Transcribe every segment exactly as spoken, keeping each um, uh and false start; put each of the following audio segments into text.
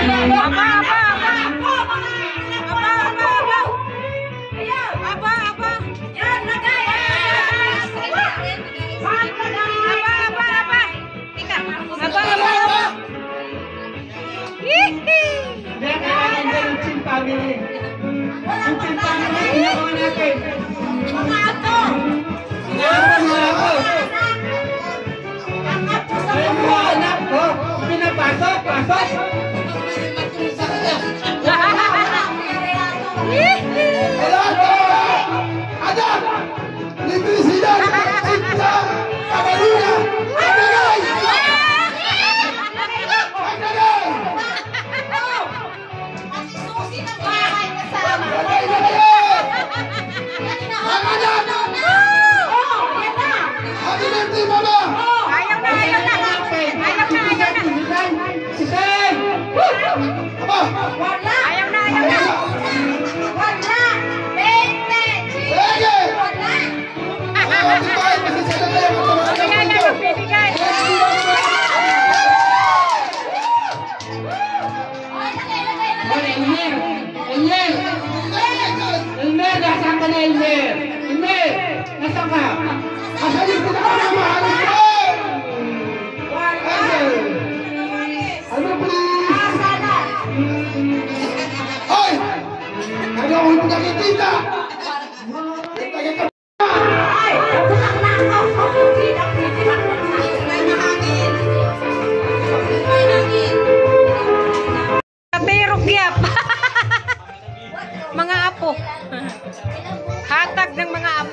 Mga apo. Hatag ng mga apo.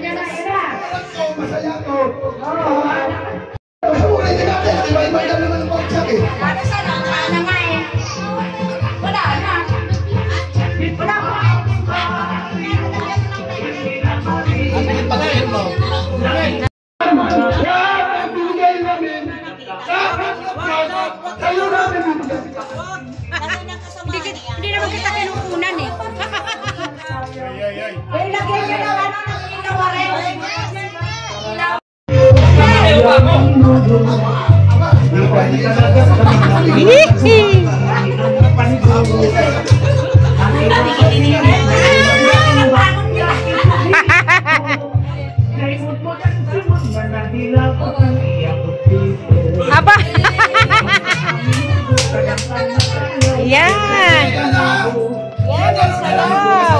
Hindi naman kita kinukunan eh. Eh, lagyan nyo lang ano ng ilaw rin. Apa? Yan. Yan ang salaw.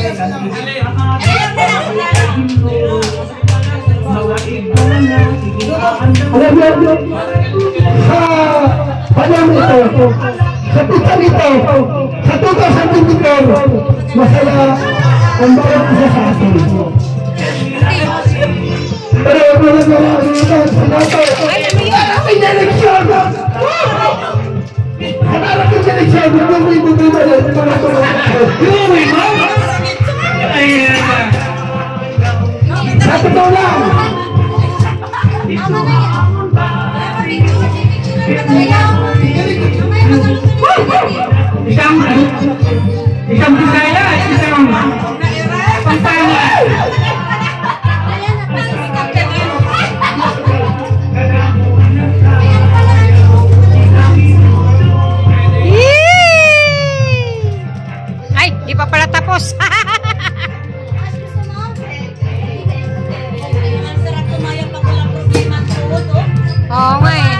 Sa panahon ito, sa tuta nito, sa tuta sa twenty-four, masaya ang bawat isa sa atin. Pero mga mga mga sinato, ang eleksyon! Hanarap yung eleksyon, bumuli bumuli ba yan? Bumuli ba? Sa totoo lang! Isang isang Bisaya, isang Pampanga. Ay, di pa pala tapos. Oo nga eh.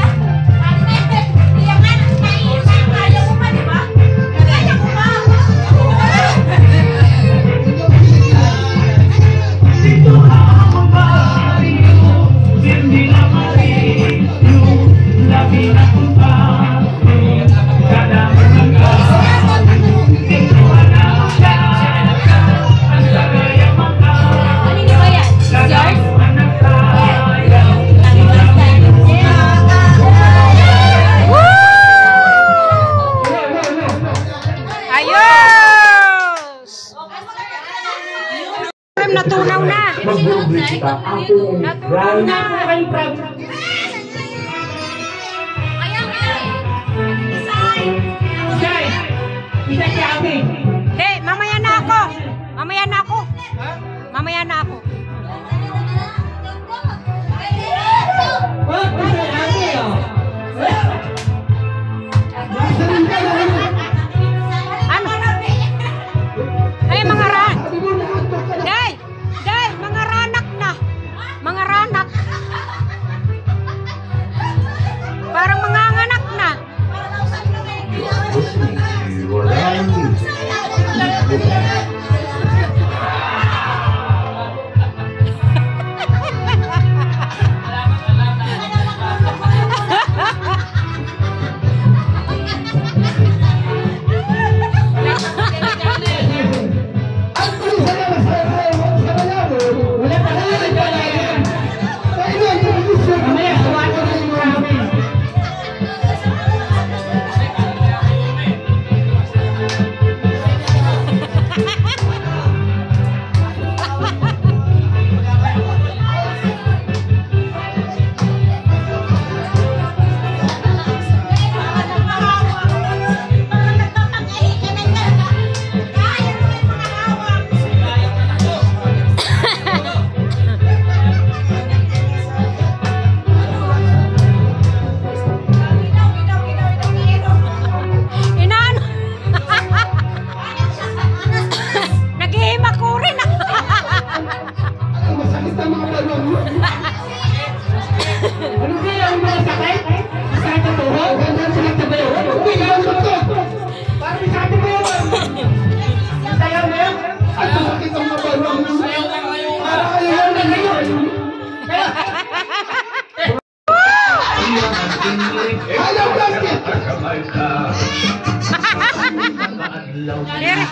Natunaw na. Natunaw na. Hey, mamaya na ako. Mamaya na ako. Mamaya na ako. What? Dire.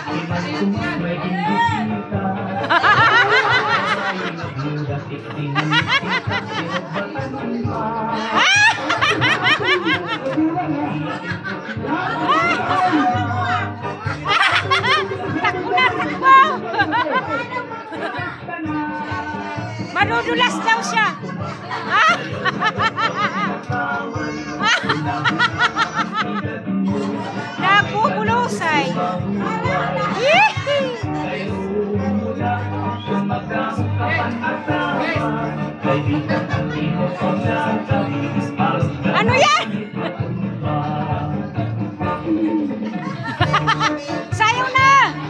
Takbo na, takbo! Madudulas daw siya. Nagbubulusay. Ano yan? Sayaw na!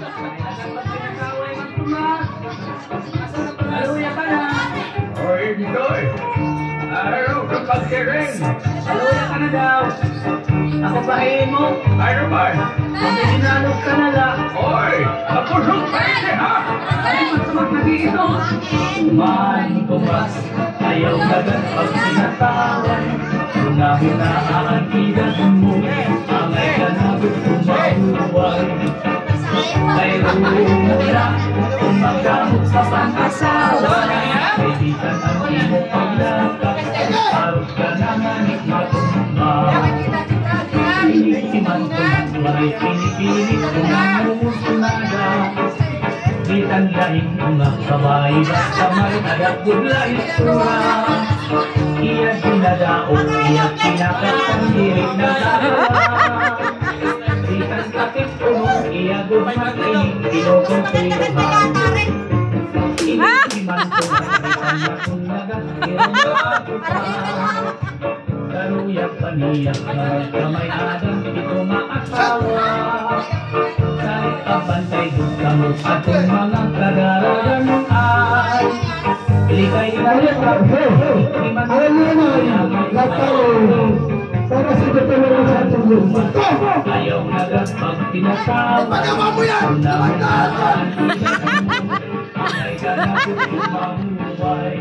Oy, Ditoy! Araw ka pagkirin! Saluya ka na daw! Ako pa mo? Ano ba? Kung dinalog ka na lang! Oy! Kapusok pa ito ha! Ay, masamang nag-iito! Man, kumas, ayaw agad pag sinatawan. Una-una ang idag mo, angay ka na gusto mabuhay. Mayroon mula, kung magkamot sa pang-asawa. Kaibigan ang iyong paglakad, parang ka naman ikatumba. Pinisiman ko, maray pinipilit ko na mumusunada. Itandahin ko nga kabay, basta may nagagudlain sura. Iya sinadao, iya kinakat ang dirig na dalawa. Itan kapit ko, iya gumating, kinukonsirohan. Inisiman ko, isang akong nagasirang pa. Karuyak paniyak na kamay adam, ito maasawa. Kahit pabantay doon kamo atong mga kadaragan ay ilikay na rin ang ikiman Alam niyo na, lataro, para sa tutulong sa ating lupa. ayaw nagas pag tinasawa. Pagama mo yan! Tumagdaan! Ay ka na gusto mabuhay.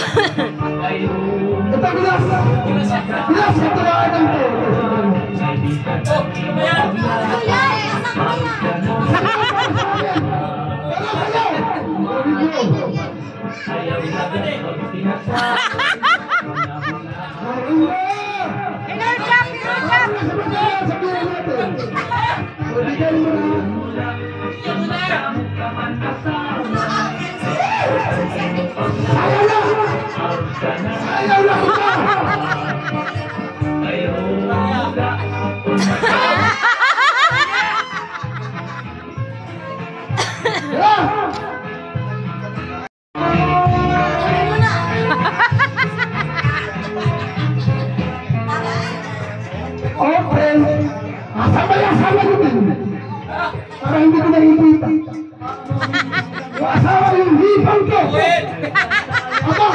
Ayun Ito, bilas! Bilas! Ito na ang ito! kaibigan ang iyong paglakad. Parang ka naman ayaw nagas pag tinasawa. Inurjak, inurjak! Ayaw na! Okay. Asama yung asawa ko din. Para hindi ko nakikita. Yung asawa yung hipang ko. Aba!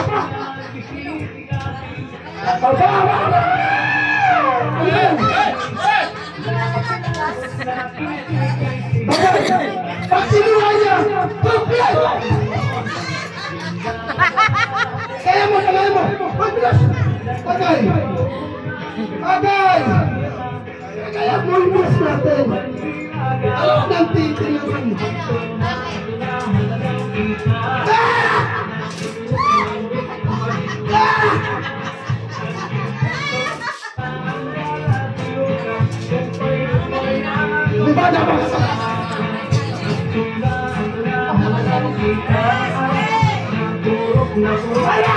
Aba! Aba! Ayan! Bagay! Pag sinuha niya, complete! Kaya mo, kaya mo! Pagbilas! Bagay! Bagay! Kaya bulbus natin. Alam ng titin naman. Ah! Ah! Di ba na mga sa... Wala!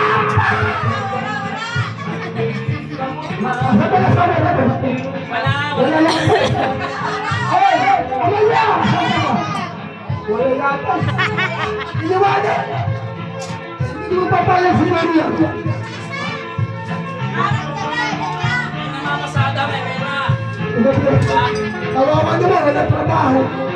Wala lang. Ay, wala lang. Wala lang. Iniwala. Hindi mo papalang si Maria. Namamasada, may pera. Kawawa naman, wala trabaho.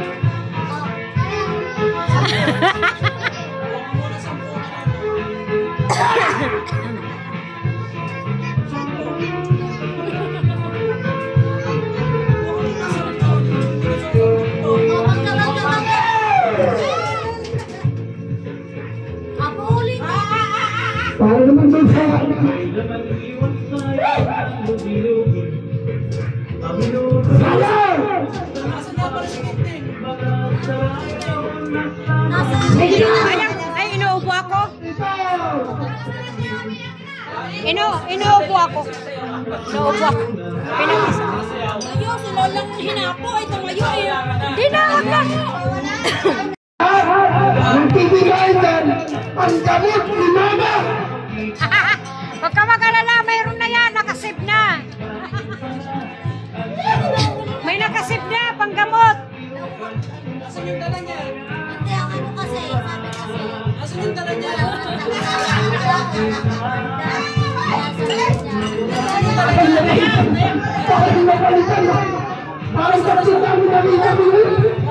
Para naman doon sa... Salah! Ino, inuupo ako. Inuupo ako. Pinag-isa. Mayo, si Lolang hinapo. Ito mayo eh. Di na, wag na. Ang tibigay dyan, ang gamot ni Mama. Huwag ka mag-alala, mayroon na yan. Nakasip na. May nakasip na, panggamot. Asan yung dala niya? Hindi, ang ano kasi, sabi kasi. Asan yung dala niya? Bakit di mapalitan mo? Parang kapit kami nami-nami yun.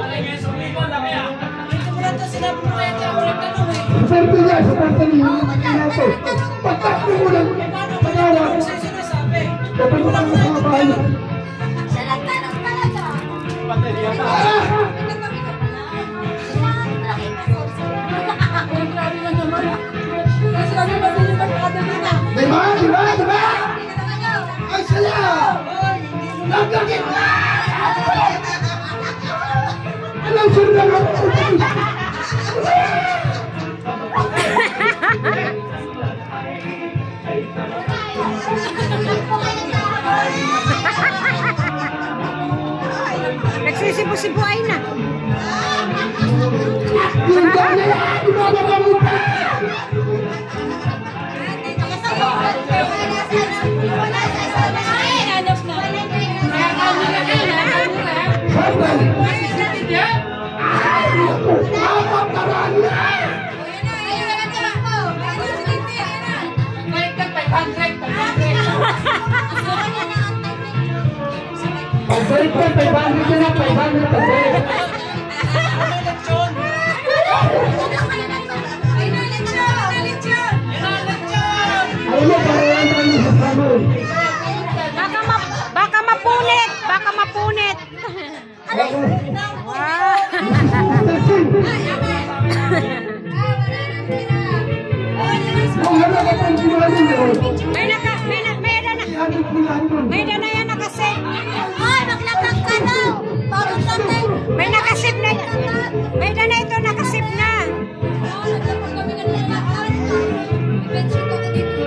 Swerte niya, swerte niya. Nato. Pagkakto mo lang. Pagkawak. Kapag mo lang sa bahay mo. Diba? Diba? Diba? Ay, sala! Nagkakit na! Alam sir lang ako. Nagsisibu-sibuay na. Yung gana yan! Ibababa pa! Pag-balik ko, five hundred na, five hundred pag-balik. Alam mo, parang tayo sa sama. Baka, ma baka mapunit. Baka mapunit. Wow. May naka, may na, may na, may na na yan nakasip. Ay, maglapag ka daw. Bakit natin? May nakasip na yan. May na na ito nakasip na. Naglapag kami kanina. Bensin ko dito.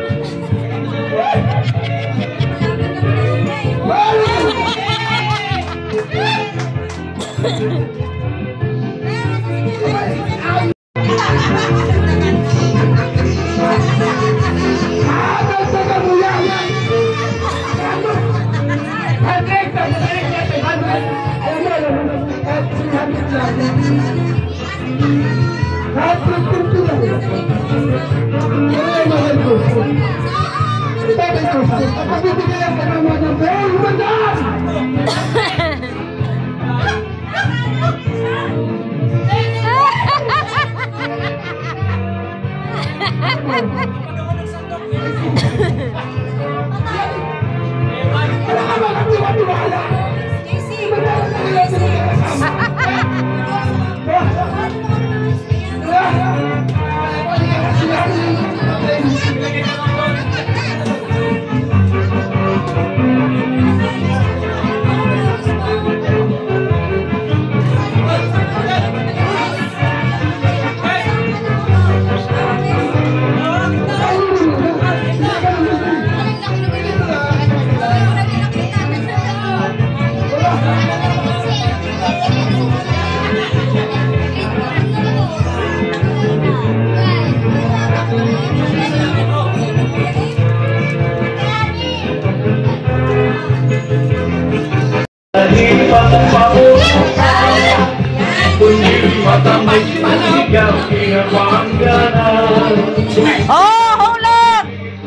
Oh, hulog!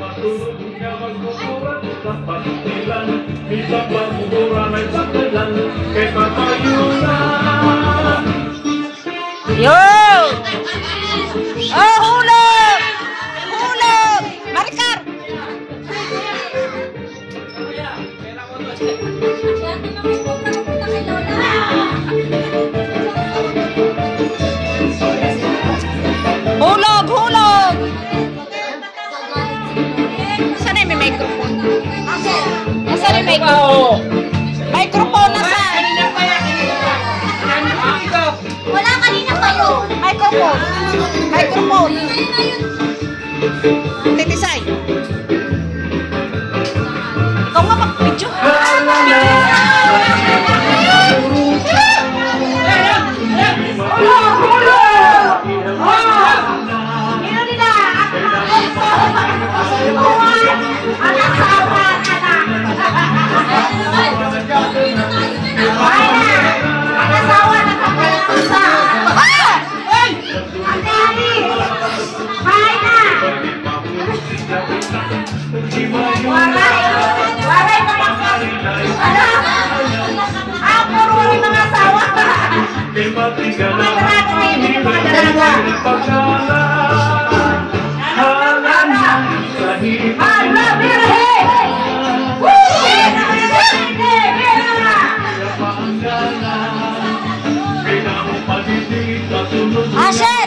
Yo! Oh, hulog! Hulog! Marikar! Hulog! Hulog! Saan na may microphone? Saan na may microphone? Microphone na saan? Wala kanina pa yun. Microphone. Microphone. Titisay. Ang asawa na kapalasa. Ah! Ate Ali! Kain na! Waray! Waray na mga... Ano? Ah, puro yung mga asawa. Mga dalaga na yun yung mga dalaga. Hala, birhe! Woo! Asher!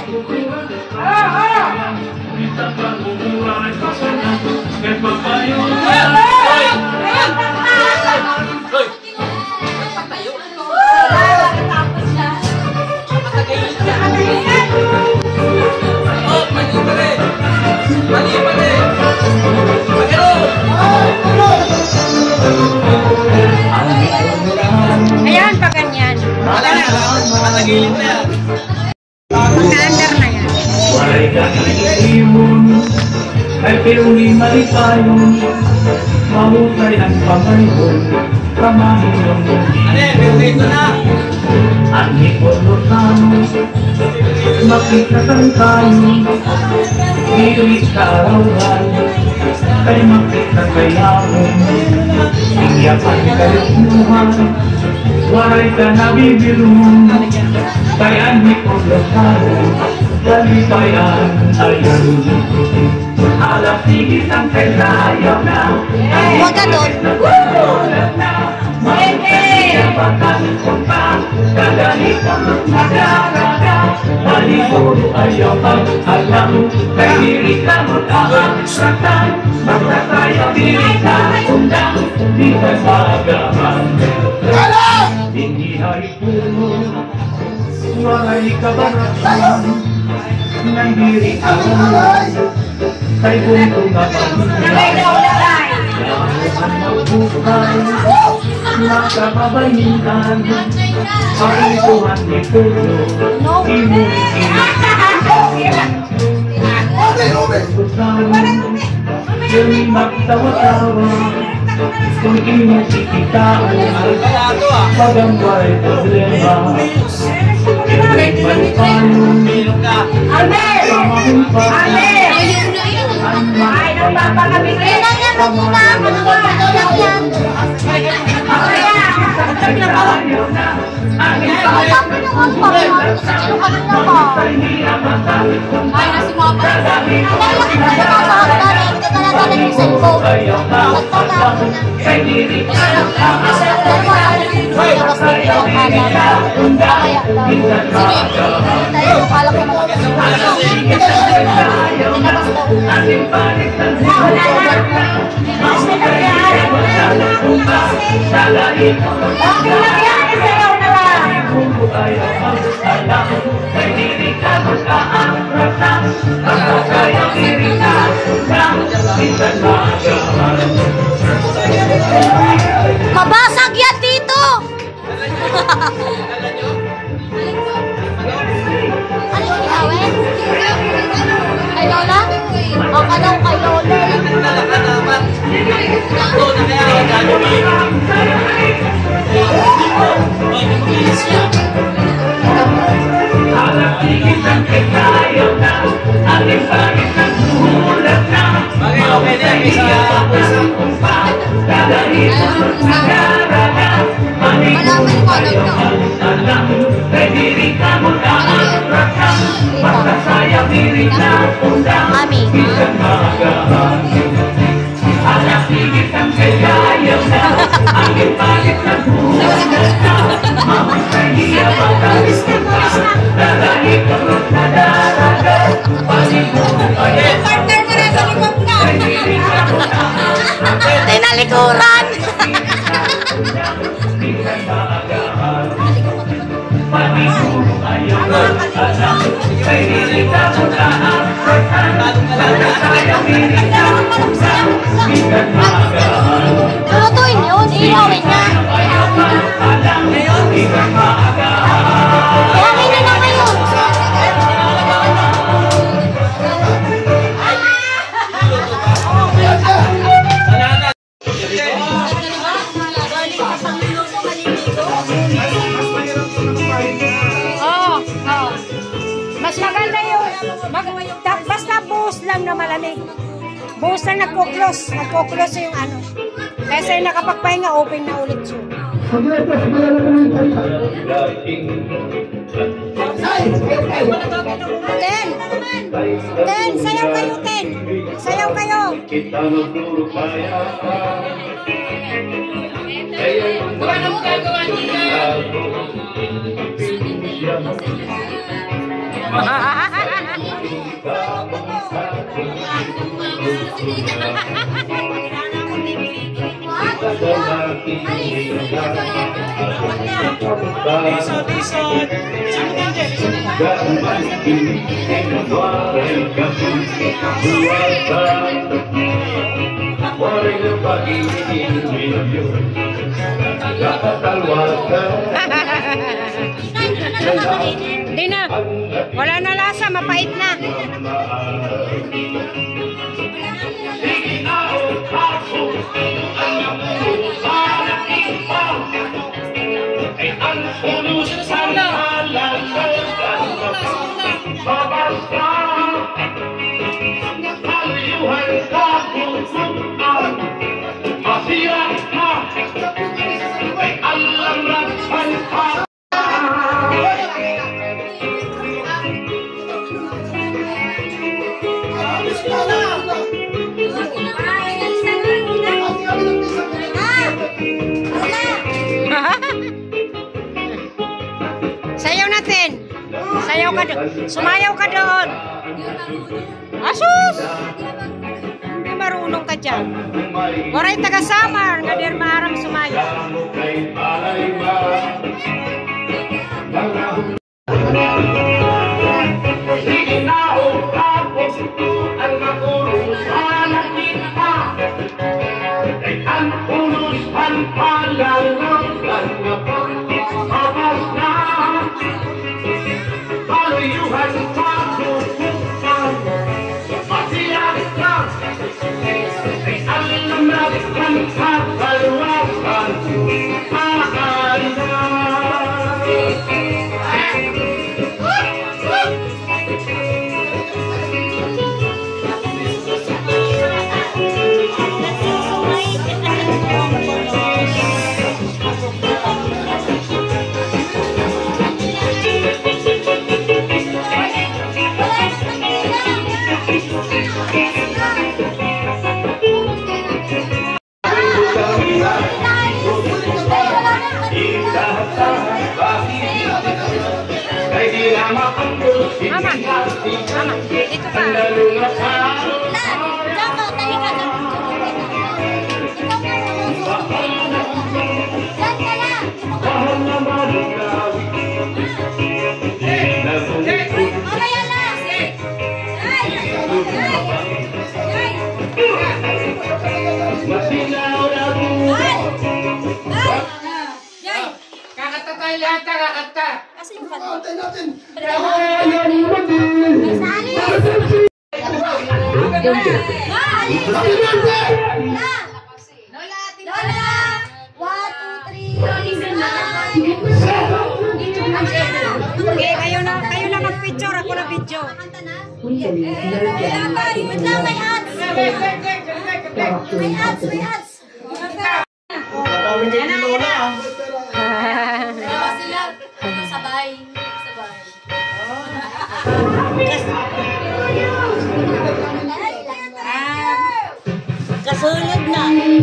Ayan, pa ganyan. Matagilid na yan. Magka-under na yan. Walay ka nag-iiwan, ay pinuhi malipayon, mahusay ang pamayon, kamahin ang mundi. Ano yan? Dito na. Ang hipon-lutano, makikasal tayo, dirit sa arawan, kay makita kayawin, iyakan kalunuhan, waray ka nabibirun, kay ang hipon-lutano, dalibayan ayaw. Alam sigit ang kailayaw na, Huwag ka doon. Malipuro ayaw pang alam, kay diri ka mo taang magsasayaw diri ka undang, di ka magaman. Hindi ay puno, walay kabaratan, nang diri ka mo, kay bunto nga pagmulan. Yaman magbukay, nakapabayinan, parituhan ni puno, imunin. Yung magtawa-tawa, kung iyong sikitao, magambay problema. Yung malipayong, Amel! Amel! Ay, nagpapakabig rin. Ay, nasi mo pa. Mabasag yan dito! Ano yung ginawin? Kay Lola? O kalaw kay Lola? Malaman ko lang to. Mami. Partner mo na sa likod na. Tinalikuran! Lutuin yun, ihawin niya. Ihawin niya na ngayon. Maliligo. malamig. Buhos na nagko-close. Nagko-close yung ano. Kasi nakapagpahinga, open na ulit siya. Sige, ito, sige na naman yung kanta. Ay, ay, Ten! Ten! Sayaw kayo, Ten! Sayaw kayo! Gawa ng gagawa niya. Lisod, lisod. Sino ba dyan? Di na. Wala na lasa, mapait na. Sayaw natin. Sayaw ka doon. Sumayaw ka doon. Asus! Hindi marunong ka dyan. Waray taga-samar. Nga dir maarang sumayaw. Mama, mama, dito pa. Kakata tayo lahat, kakata. Kasi yung fan. Tayo natin. Lola! One, two, three. Okay, kayo na, kayo na mag-picture. Ako na video. Kanta na? Wait lang, may ads. May ads, may ads. Yan na, yan na. Sila, sabay. Sabay. Kasunod na.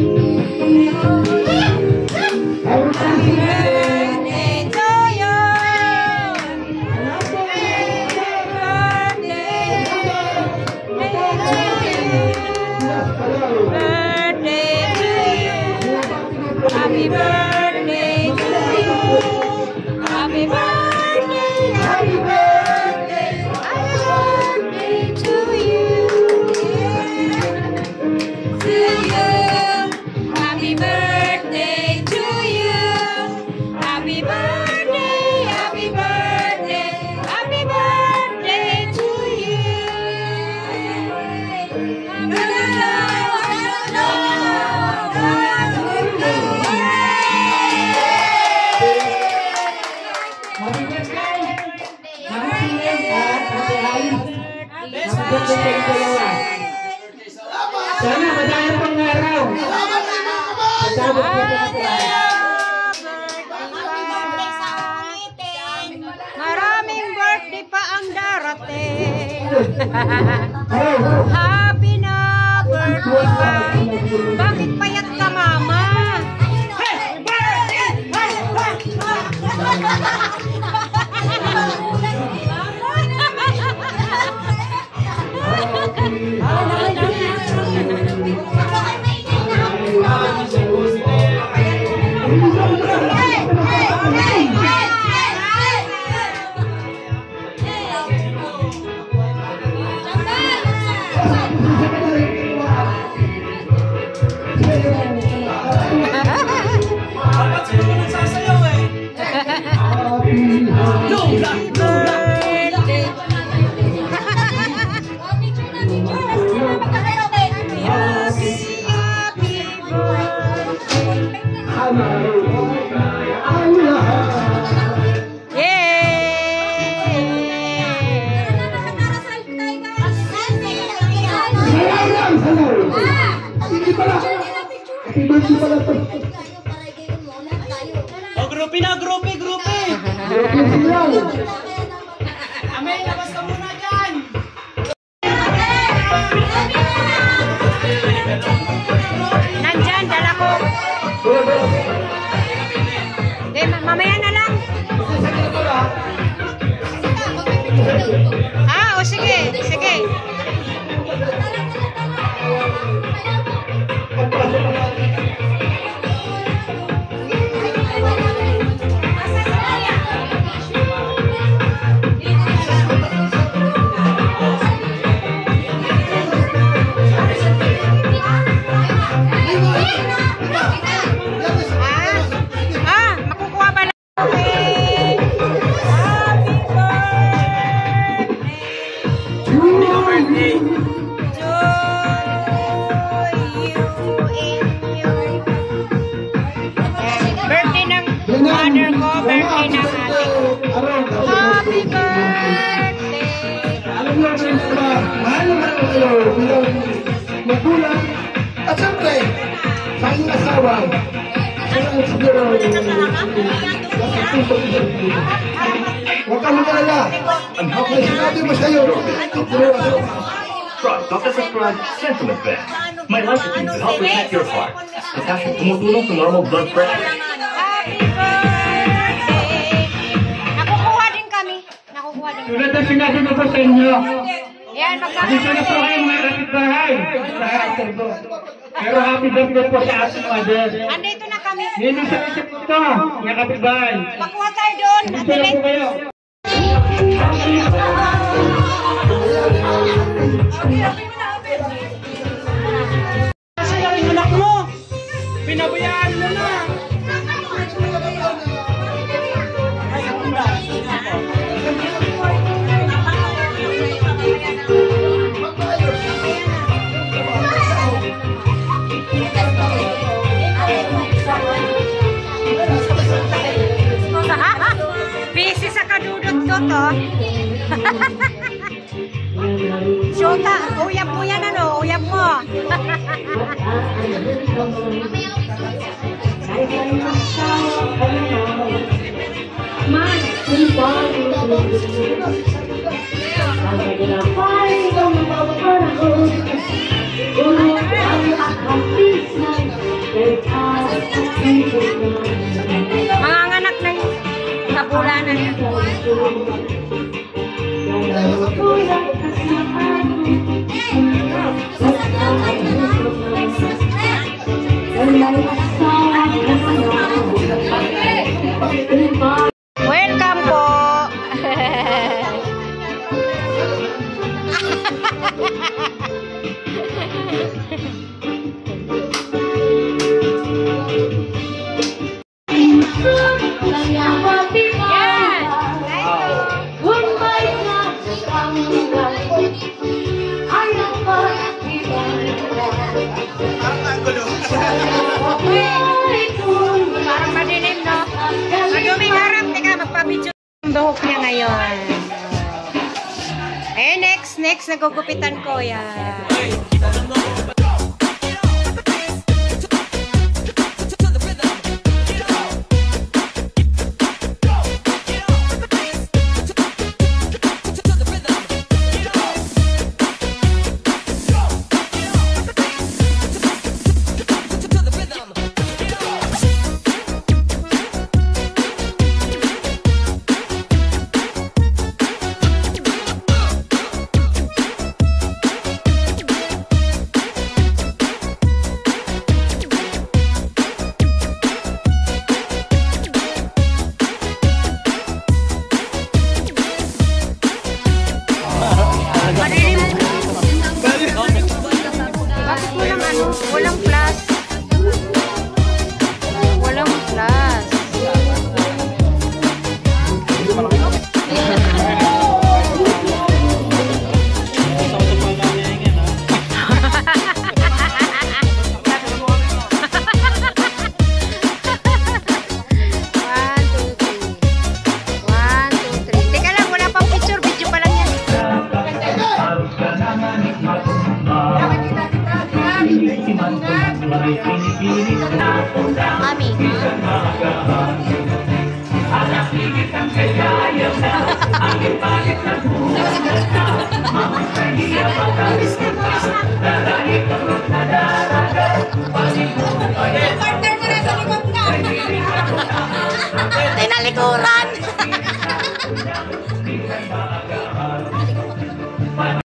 Birthday to you. Birthday to you. Happy birthday to you. Happy birthday. Happy birthday. Happy birthday to you. To you. Happy birthday to you. Happy birthday. Happy birthday. Happy birthday to you. Happy birthday! Happy birthday at Ate Ay. Happy birthday sa dalawa. dumating. Happy na birthday. Bakit payat ka, mama? Oh, grupi na, grupi, grupi! Amay, labas ka muna dyan! Nandyan, dala ko. Okay, mamaya na lang. Ah, o sige, sige. Mother ko, birthday ng ate ko. Happy birthday! Alam niyo rin ba, mahal naman ko kayo bilang magulang at siyempre, sa inyong asawa. Kaya siguro, huwag kang mag-alala. Okay, sinabi mo sa'yo. Doctor Prescribed Sentiment Band. May licensing to help protect your heart. Potassium tumutulong sa normal blood pressure. Happy birthday! Nakukuha din kami. Nakukuha din kami. Tulad na sinabi mo po sa inyo. Yan, Dito na po magkakaroon. kayo mga kapitbahay. Pero happy birthday po sa ating mother. Andito na kami. Hindi sa isip ito, mga kapitbahay. Pakuha tayo doon. Dito na po kayo. Kasi yung anak mo, pinabayaan mo na. Busy sa kadudot ko to. Shota, uyap mo yan ano, uyap mo. Mga anak na yung kabulanan niya. Welcome po. Parang madilim, no? Maduming harap. Teka, magpabidyo yung buhok niya ngayon. Eh, next, next, nagugupitan ko. Yan. Ako'y pinipilit na undang Mami. isang maagahan. Anak higit ang kagaya na ang ipalit ng buhay na mamasay niya pagkalis na lalaki tulog na daragat pag-ibubay Partner mo na sa likod na. Tinalikuran. isang maagahan.